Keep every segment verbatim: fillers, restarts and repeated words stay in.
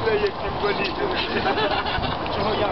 Це є символізм. Чого як?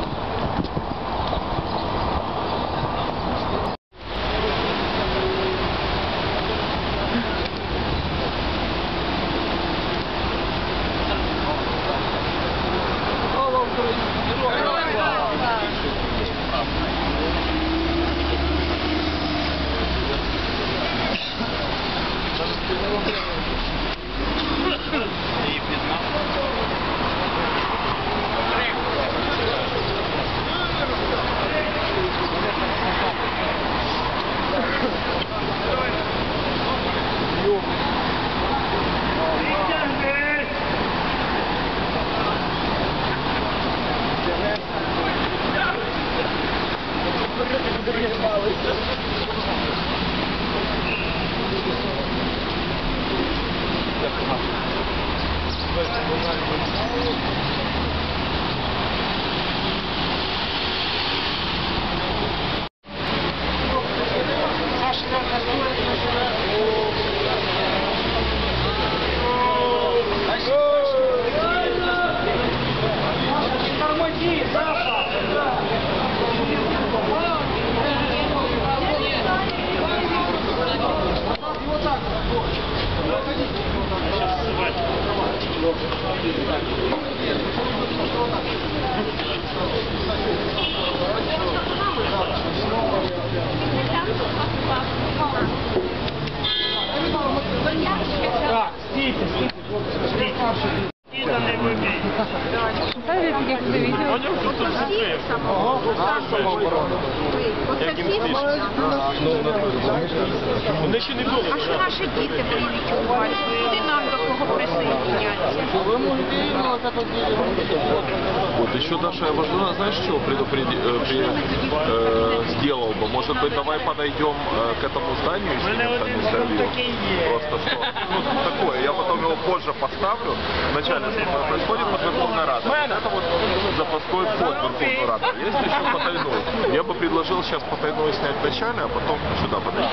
Так, стійте, стійте, стійте. Мидан не вибій. Як це відео? Вони ще не були. А що наші діти будуть відчувати? Куди нам до кого присоединяться? Вот еще Даша, я важно, знаешь, что предупреди, э, при, э, сделал бы? Может быть, давай подойдем э, к этому зданию и снимем там интервью? Просто что? Ну, такое. Я потом его позже поставлю. Вначале что происходит под Верховной Радой. Это вот запасной вход в Верховную Раду. Есть еще потайной. Я бы предложил сейчас потайной снять вначале, а потом сюда подойти.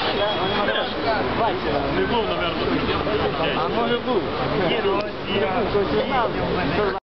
Не був, наверное. А може був.